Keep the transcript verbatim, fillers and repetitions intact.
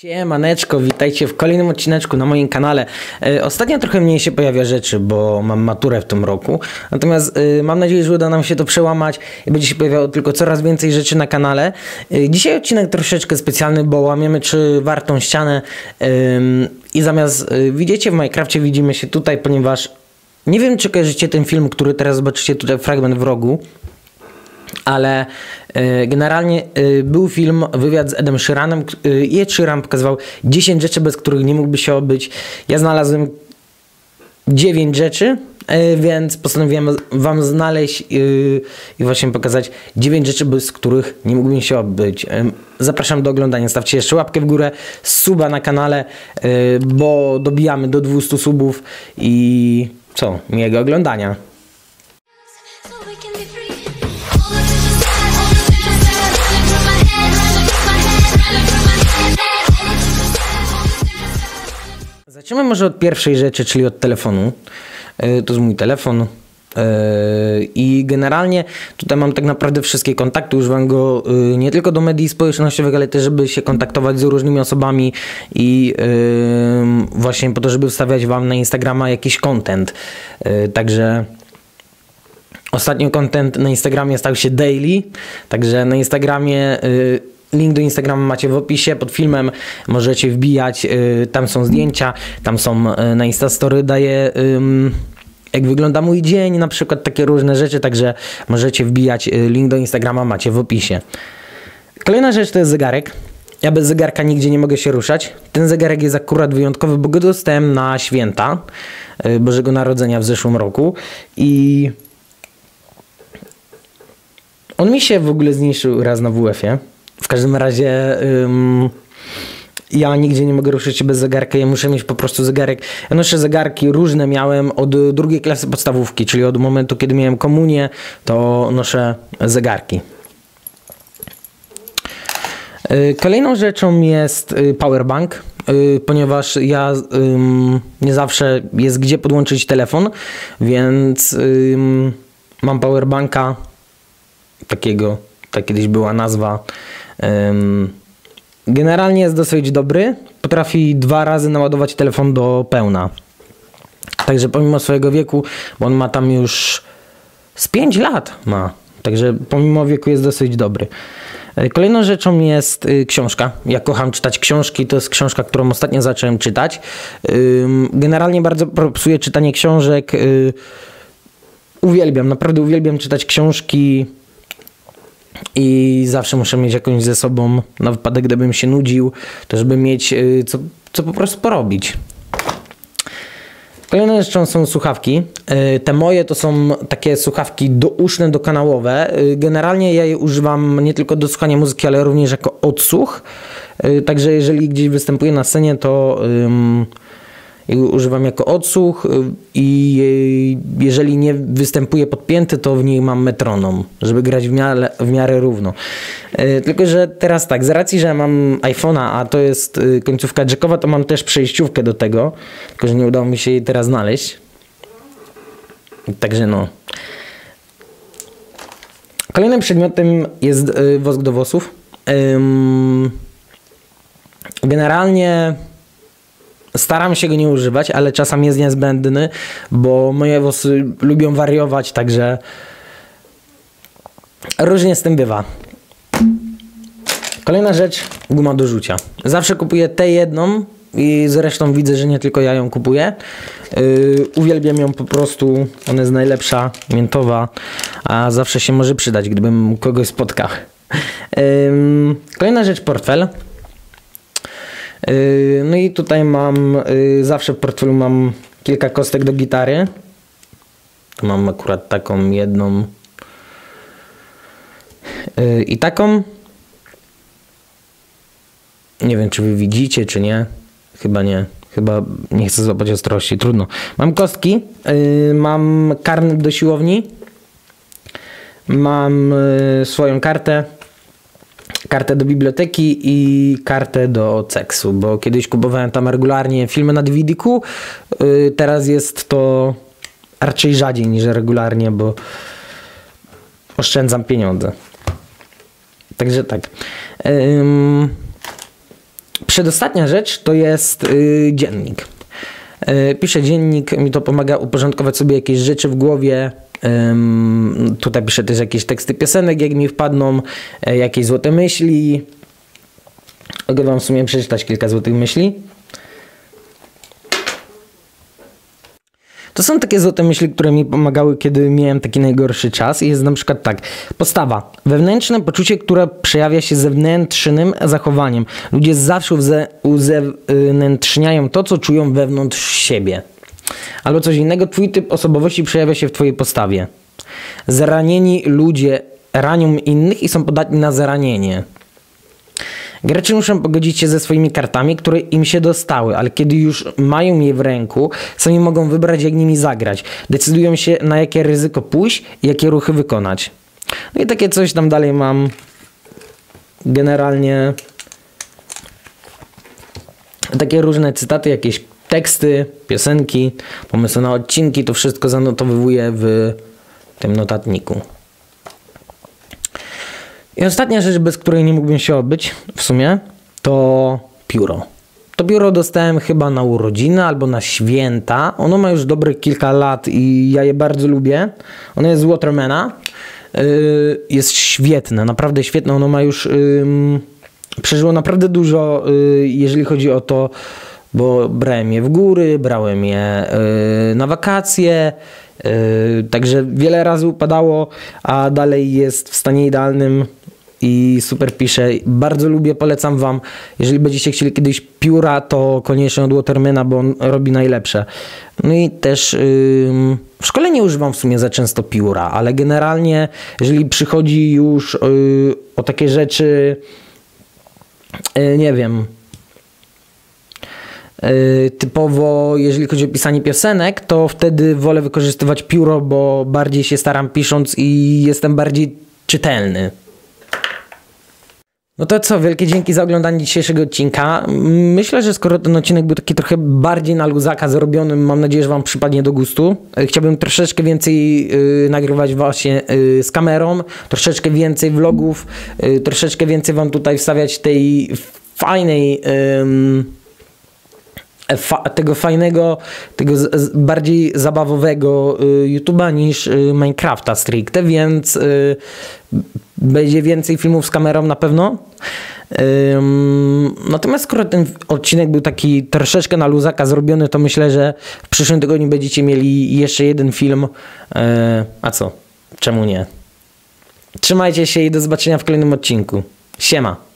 Siemaneczko, witajcie w kolejnym odcineczku na moim kanale. E, ostatnio trochę mniej się pojawia rzeczy, bo mam maturę w tym roku. Natomiast e, mam nadzieję, że uda nam się to przełamać i będzie się pojawiało tylko coraz więcej rzeczy na kanale. E, dzisiaj odcinek troszeczkę specjalny, bo łamiemy czy wartą ścianę e, i zamiast e, widzicie w Minecrafcie, widzimy się tutaj, ponieważ nie wiem, czy kojarzycie ten film, który teraz zobaczycie tutaj, fragment w rogu. Ale y, generalnie y, był film, wywiad z Edem Sheeranem y, i Ed Sheeran pokazywał dziesięć rzeczy, bez których nie mógłby się obyć. Ja znalazłem dziewięć rzeczy, y, więc postanowiłem wam znaleźć y, i właśnie pokazać dziewięć rzeczy, bez których nie mógłbym się obyć. Y, zapraszam do oglądania, stawcie jeszcze łapkę w górę, suba na kanale, y, bo dobijamy do dwustu subów i co, miłego oglądania. Zaczniemy może od pierwszej rzeczy, czyli od telefonu. Yy, to jest mój telefon. Yy, I generalnie tutaj mam tak naprawdę wszystkie kontakty. Używam go yy, nie tylko do mediów społecznościowych, ale też, żeby się kontaktować z różnymi osobami i yy, właśnie po to, żeby wstawiać wam na Instagrama jakiś content. Yy, także ostatnio content na Instagramie stał się daily. Także na Instagramie yy, link do Instagrama macie w opisie, pod filmem możecie wbijać, yy, tam są zdjęcia, tam są yy, na Instastory daję yy, jak wygląda mój dzień, na przykład takie różne rzeczy, także możecie wbijać, yy, link do Instagrama macie w opisie. Kolejna rzecz to jest zegarek. Ja bez zegarka nigdzie nie mogę się ruszać. Ten zegarek jest akurat wyjątkowy, bo go dostałem na święta yy, Bożego Narodzenia w zeszłym roku i on mi się w ogóle zniszczył raz na W F-ie. W każdym razie ym, ja nigdzie nie mogę ruszyć się bez zegarka, ja muszę mieć po prostu zegarek. Ja noszę zegarki, różne miałem od drugiej klasy podstawówki, czyli od momentu, kiedy miałem komunię, to noszę zegarki. Yy, kolejną rzeczą jest yy, powerbank, yy, ponieważ ja yy, nie zawsze jest gdzie podłączyć telefon, więc yy, mam powerbanka takiego, tak kiedyś była nazwa. Generalnie jest dosyć dobry. Potrafi dwa razy naładować telefon do pełna. Także pomimo swojego wieku, bo on ma tam już z pięć lat ma. Także pomimo wieku jest dosyć dobry. Kolejną rzeczą jest książka. Ja kocham czytać książki. To jest książka, którą ostatnio zacząłem czytać. Generalnie bardzo propsuję czytanie książek. Uwielbiam, naprawdę uwielbiam czytać książki. I zawsze muszę mieć jakąś ze sobą na wypadek, gdybym się nudził, to żeby mieć yy, co, co po prostu porobić. Kolejną rzeczą są słuchawki. Yy, te moje to są takie słuchawki douszne, dokanałowe. Yy, generalnie ja je używam nie tylko do słuchania muzyki, ale również jako odsłuch. Yy, także jeżeli gdzieś występuję na scenie, to yy, używam jako odsłuch i jeżeli nie występuje podpięty, to w niej mam metronom, żeby grać w miarę, w miarę równo. Tylko że teraz tak, z racji, że mam iPhone'a, a to jest końcówka jackowa, to mam też przejściówkę do tego, tylko że nie udało mi się jej teraz znaleźć. Także no. Kolejnym przedmiotem jest wosk do włosów. Generalnie staram się go nie używać, ale czasem jest niezbędny, bo moje włosy lubią wariować, także różnie z tym bywa. Kolejna rzecz, guma do rzucia. Zawsze kupuję tę jedną i zresztą widzę, że nie tylko ja ją kupuję. Yy, uwielbiam ją po prostu, ona jest najlepsza, miętowa, a zawsze się może przydać, gdybym kogoś spotkał. Yy, kolejna rzecz, portfel. No i tutaj mam, zawsze w portfelu mam kilka kostek do gitary. Tu mam akurat taką jedną i taką. Nie wiem, czy wy widzicie, czy nie. Chyba nie. Chyba nie chcę złapać ostrości. Trudno. Mam kostki. Mam karnet do siłowni. Mam swoją kartę. Kartę do biblioteki i kartę do ceksu, bo kiedyś kupowałem tam regularnie filmy na D V D ku. Yy, teraz jest to raczej rzadziej niż regularnie, bo oszczędzam pieniądze. Także tak. Yy, przedostatnia rzecz to jest y, dziennik. Y, piszę dziennik, mi to pomaga uporządkować sobie jakieś rzeczy w głowie. Y, tutaj piszę też jakieś teksty piosenek, jak mi wpadną, y, jakieś złote myśli. Mogę wam w sumie przeczytać kilka złotych myśli. To są takie złote myśli, które mi pomagały, kiedy miałem taki najgorszy czas. I jest na przykład tak. Postawa. Wewnętrzne poczucie, które przejawia się zewnętrznym zachowaniem. Ludzie zawsze uze uzewnętrzniają to, co czują wewnątrz siebie. Albo coś innego. Twój typ osobowości przejawia się w twojej postawie. Zranieni ludzie ranią innych i są podatni na zranienie. Gracze muszą pogodzić się ze swoimi kartami, które im się dostały, ale kiedy już mają je w ręku, sami mogą wybrać, jak nimi zagrać. Decydują się, na jakie ryzyko pójść i jakie ruchy wykonać. No i takie coś tam dalej mam. Generalnie takie różne cytaty, jakieś teksty, piosenki, pomysły na odcinki, to wszystko zanotowywuję w tym notatniku. I ostatnia rzecz, bez której nie mógłbym się obyć w sumie, to pióro. To pióro dostałem chyba na urodziny albo na święta. Ono ma już dobrych kilka lat i ja je bardzo lubię. Ono jest z Watermana. Yy, jest świetne, naprawdę świetne. Ono ma już... Yy, przeżyło naprawdę dużo, yy, jeżeli chodzi o to, bo brałem je w góry, brałem je yy, na wakacje. Yy, także wiele razy upadało, a dalej jest w stanie idealnym i super pisze. Bardzo lubię, polecam wam. Jeżeli będziecie chcieli kiedyś pióra, to koniecznie od Watermana, bo on robi najlepsze. No i też yy, w szkole nie używam w sumie za często pióra, ale generalnie jeżeli przychodzi już yy, o takie rzeczy, yy, nie wiem, typowo jeżeli chodzi o pisanie piosenek, to wtedy wolę wykorzystywać pióro, bo bardziej się staram pisząc i jestem bardziej czytelny. No to co, wielkie dzięki za oglądanie dzisiejszego odcinka. Myślę, że skoro ten odcinek był taki trochę bardziej na luzaka zrobiony, mam nadzieję, że wam przypadnie do gustu. Chciałbym troszeczkę więcej yy, nagrywać właśnie yy, z kamerą, troszeczkę więcej vlogów, yy, troszeczkę więcej wam tutaj wstawiać tej fajnej... Yy, Fa tego fajnego, tego z, z bardziej zabawowego y, YouTube'a niż y, Minecrafta stricte, więc y, będzie więcej filmów z kamerą na pewno. Ym, natomiast skoro ten odcinek był taki troszeczkę na luzaka zrobiony, to myślę, że w przyszłym tygodniu będziecie mieli jeszcze jeden film. Yy, a co? Czemu nie? Trzymajcie się i do zobaczenia w kolejnym odcinku. Siema!